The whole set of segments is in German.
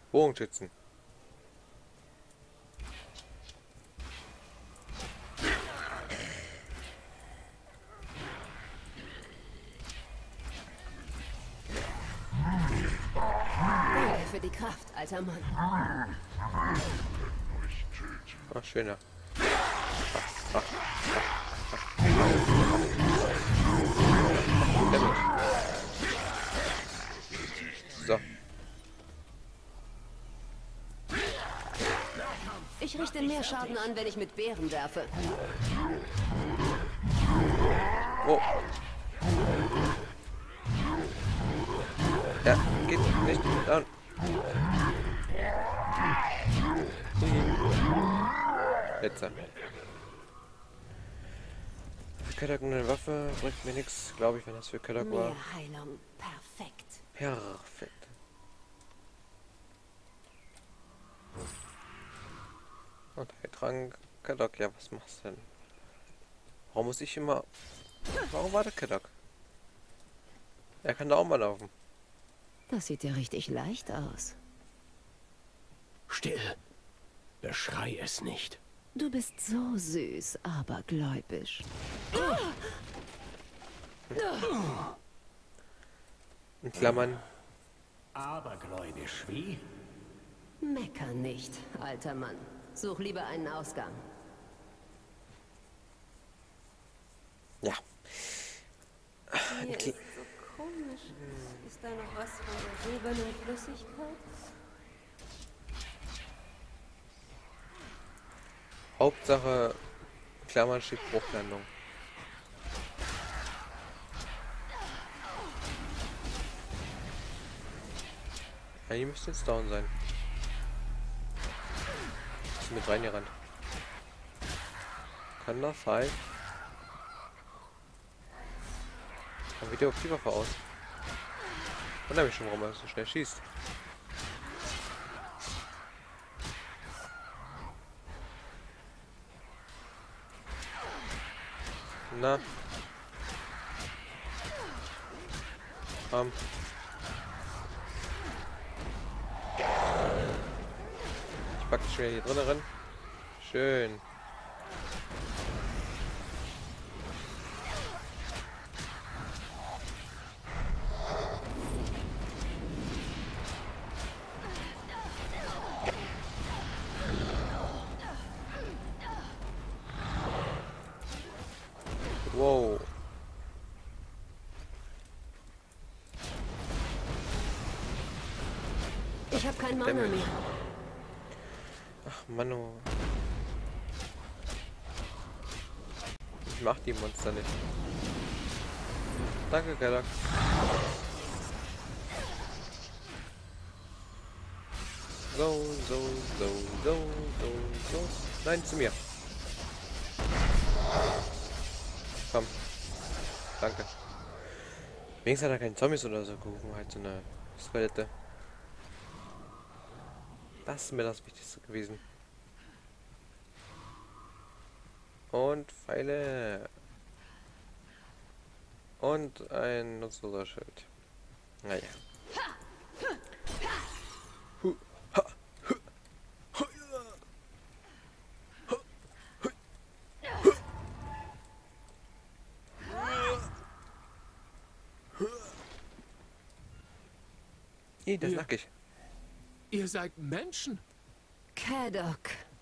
Bogenschützen. Danke für die Kraft, alter Mann. Ach, schöner. So. Ich richte mehr Schaden an, wenn ich mit Beeren werfe. Oh. Ja, geht nicht. Down. Jetzt. Für Kadok eine Waffe bringt mir nichts, glaube ich, wenn das für Kadok war. Mehr Heilung. Perfekt. Perfekt. Und ein Trank. Kadok, ja, was machst du denn? Warum muss ich immer... Warum war der Kadok? Er kann da auch mal laufen. Das sieht ja richtig leicht aus. Still. Beschrei es nicht. Du bist so süß, aber gläubisch. In Klammern. Abergläubisch, wie? Mecker nicht, alter Mann. Such lieber einen Ausgang. Ja. Hier ist so komisch. Ist da noch was von der silbernen Flüssigkeit? Hauptsache, Klammern steht Bruchlandung. Ja, die müsste jetzt down sein. Ist mit reingerannt. Kann das sein? Dann wieder auf die Waffe aus. Wundert mich schon, warum er so schnell schießt. Na. Ich pack dich schon hier drinnen rein. Schön. Wow. Ich habe kein Mana mehr. Ach, Mano. Ich mach die Monster nicht. Danke, Kadok. So. Nein, zu mir. Komm. Danke. Wenigstens hat er keinen Zombies oder so gerufen, halt so eine Skelette. Das ist mir das Wichtigste gewesen. Und Pfeile. Und ein nutzloser Schild. Naja. Das ist nackig. Ihr seid Menschen? Kadok.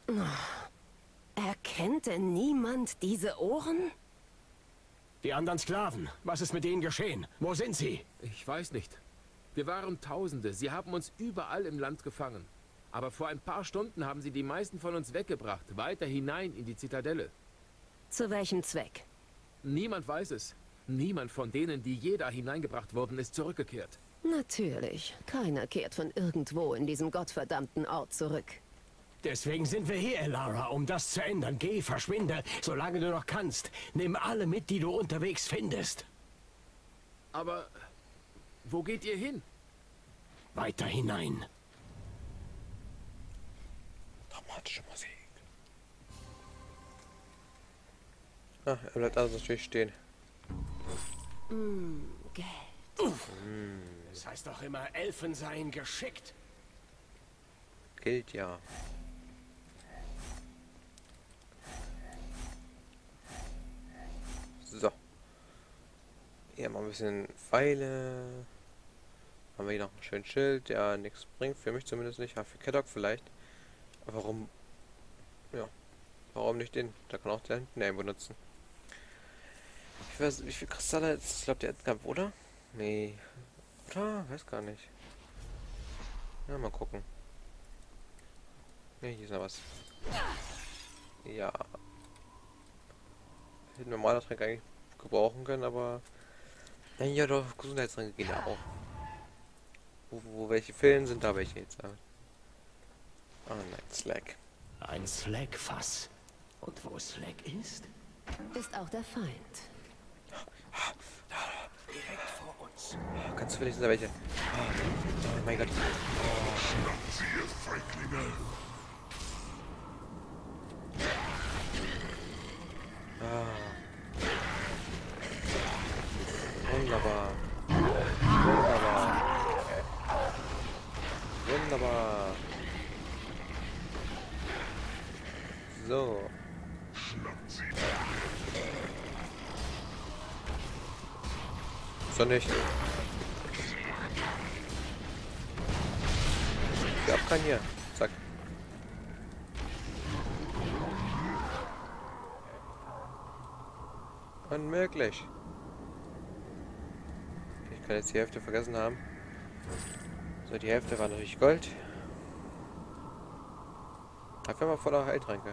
Erkennt denn niemand diese Ohren? Die anderen Sklaven. Was ist mit denen geschehen? Wo sind sie? Ich weiß nicht. Wir waren Tausende. Sie haben uns überall im Land gefangen. Aber vor ein paar Stunden haben sie die meisten von uns weggebracht, weiter hinein in die Zitadelle. Zu welchem Zweck? Niemand weiß es. Niemand von denen, die je da hineingebracht wurden, ist zurückgekehrt. Natürlich. Keiner kehrt von irgendwo in diesem gottverdammten Ort zurück. Deswegen sind wir hier, Elara, um das zu ändern. Geh, verschwinde, solange du noch kannst. Nimm alle mit, die du unterwegs findest. Aber wo geht ihr hin? Weiter hinein. Dramatische Musik. Ah, er bleibt also natürlich stehen. Geld. Das heißt doch immer, Elfen seien geschickt. gilt ja. So. Hier mal ein bisschen Pfeile. Haben wir hier noch ein schönes Schild, der nichts bringt. Für mich zumindest nicht. Ja, für Kaddock vielleicht. Aber warum? Ja. Warum nicht den? Da kann auch der hinten einen benutzen. Ich weiß, wie viel Kristalle ist? Ich glaube der Endkampf, oder? Nee. Oder? Weiß gar nicht. Ja, mal gucken. Ja, hier ist noch was. Ja. Hätten wir normaler Trank eigentlich gebrauchen können, aber... Ja, doch, Gesundheitstränke gehen ja auch. Wo welche fehlen, sind da welche jetzt. Ah nein, Slack. Ein Slack-Fass. Und wo Slack ist? Ist auch der Feind. Direkt vor uns. Oh, ganz zufällig sind da welche. Oh mein Gott. Wunderbar. Wunderbar. Wunderbar. So. So nicht. Ich hab keinen hier. Zack. Unmöglich. Ich kann jetzt die Hälfte vergessen haben. So, die Hälfte war natürlich Gold. Dafür mal voller Heiltränke.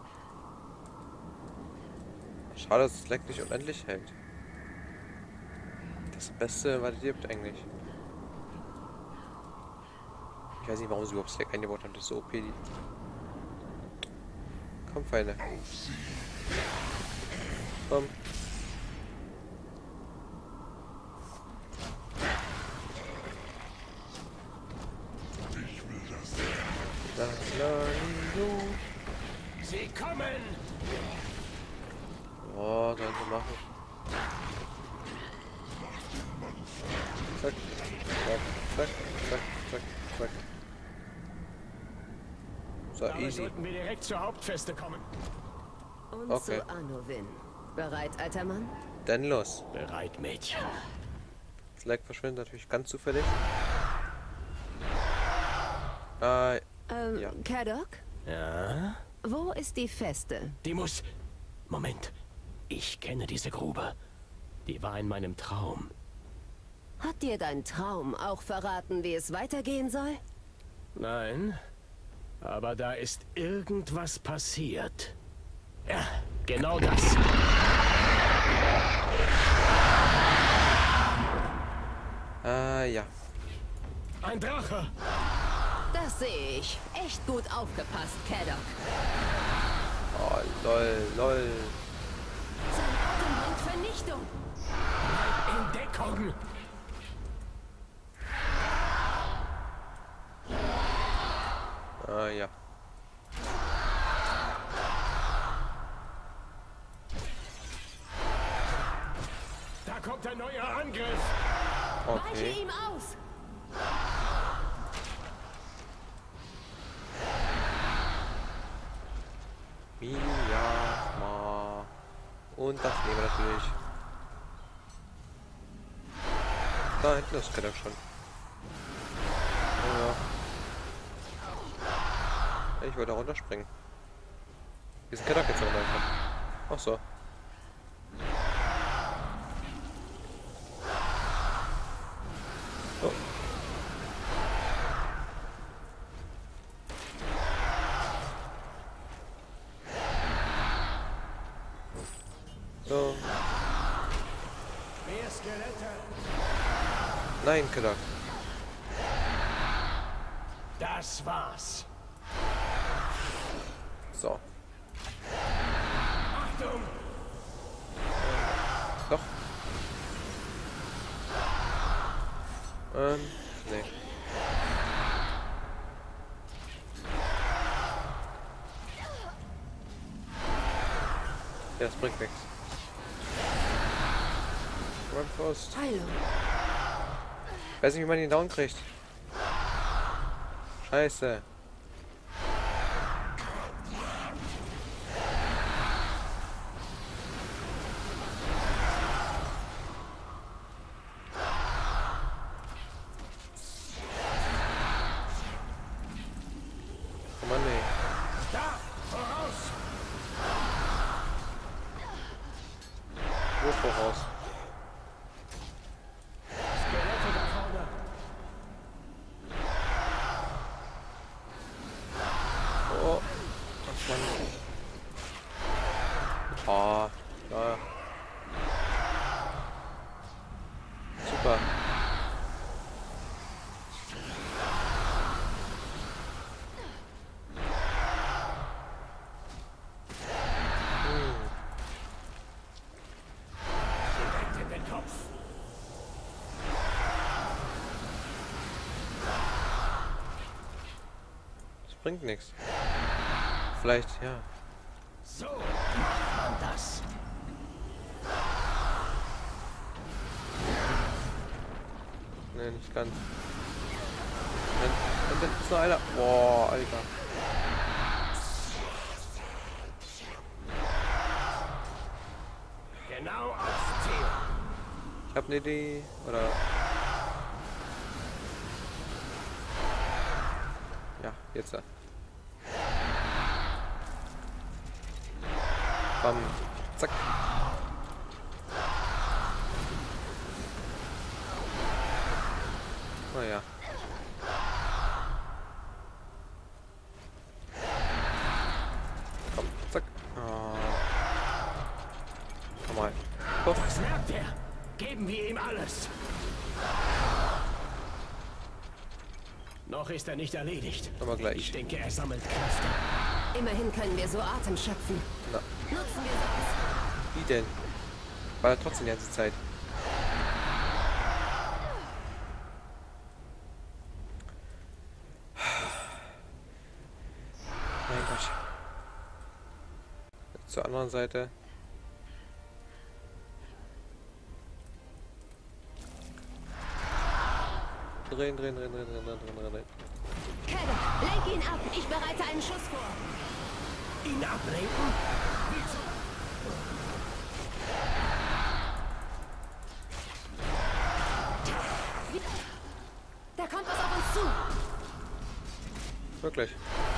Schade, dass es Slack nicht unendlich hält. Das Beste, was es gibt eigentlich. Ich weiß nicht, warum sie überhaupt Slack eingebaut haben. Das ist so OP. Komm, Feinde. Komm. Sie kommen! Oh, sollen sie machen. Zack, zack, zack, zack, zack, zack. So, Dabei easy. sollten wir direkt zur Hauptfeste kommen. Und Okay. zu Anowin. Bereit, alter Mann? Dann los. Bereit, Mädchen. Slack verschwindet natürlich ganz zufällig. Ja. Kaddock? Ja? Wo ist die Feste? Die muss... Moment. Ich kenne diese Grube. Die war in meinem Traum. Hat dir dein Traum auch verraten, wie es weitergehen soll? Nein. Aber da ist irgendwas passiert. Ja, genau das. Ja. Ein Drache. Das sehe ich. Echt gut aufgepasst, Kaddock. Oh, lol, lol. Sein Atem bringt Vernichtung. In Deckung. Ja. Da kommt ein neuer Angriff. Weiche Okay. ihm aus. Miasma. Und das nehmen wir natürlich. Da hinten ist Kaddock schon. Oh ja. Ich wollte runterspringen. Wie ist Kaddock jetzt runtergekommen? Ach so. Oh. So. Mehr Skelette. Nein, Kaddock. Das war's. So. Achtung! Doch. Nee. Ja, das bringt nichts. Frost. Heilung. Weiß nicht, wie man ihn down kriegt. Scheiße. Spur voraus. Skelette da vorne. Oh. Ach Mann. Oh. Ja. Super. Direkt in den Kopf. Das bringt nichts. Vielleicht, ja. So macht man das. Ne, nicht ganz. Und dann ist noch einer. Boah, Alter. Genau aufs Ziel. Ich hab eine Idee. Oder. Ja, jetzt. Bam. Zack. Naja. Komm, zack. Oh. Komm mal. Puff. Das merkt er. Geben wir ihm alles. Noch ist er nicht erledigt. Aber Ich gleich. denke, er sammelt Kräfte. Immerhin können wir so Atem schöpfen. Na, Nutzen wir das. wie denn? War er trotzdem die ganze Zeit. Mein Gott. Jetzt zur anderen Seite. Drehen. Kevin, lenk ihn ab. Ich bereite einen Schuss vor. Ihn ablenken? Da kommt was auf uns zu. Wirklich.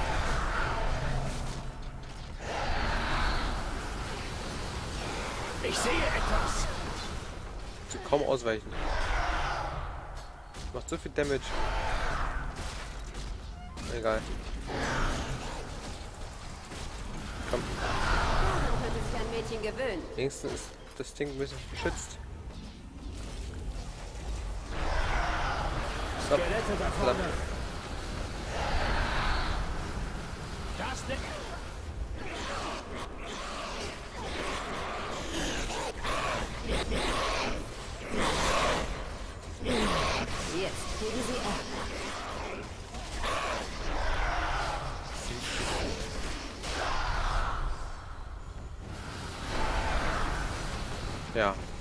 Ich sehe etwas. Sie kaum ausweichen. Macht so viel Damage. Egal. Komm. Daran könnte sich ein Mädchen gewöhnen. Wenigstens ist das Ding ein bisschen geschützt. So. Skelette da vorne. Das nicht. Jetzt geben sie ab. Ja.